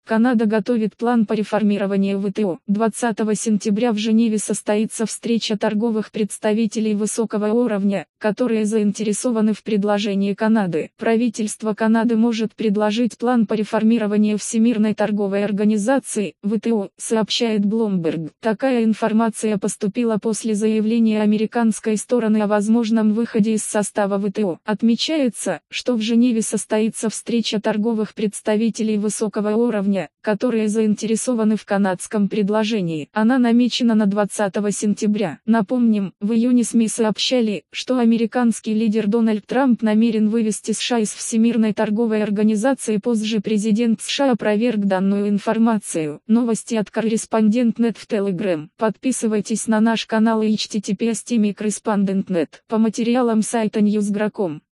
Канада готовит план по реформированию ВТО. 20 сентября в Женеве состоится встреча торговых представителей высокого уровня, которые заинтересованы в предложении Канады. Правительство Канады может предложить план по реформированию Всемирной торговой организации, ВТО, сообщает Bloomberg. Такая информация поступила после заявления американской стороны о возможном выходе из состава ВТО. Отмечается, что в Женеве состоится встреча торговых представителей высокого уровня, которые заинтересованы в канадском предложении. Она намечена на 20 сентября. Напомним, в июне СМИ сообщали, что американский лидер Дональд Трамп намерен вывести США из Всемирной торговой организации. Позже президент США опроверг данную информацию. Новости от Корреспондент.нет в Telegram. Подписывайтесь на наш канал и https://correspondent.net. По материалам сайта Newsgro.com.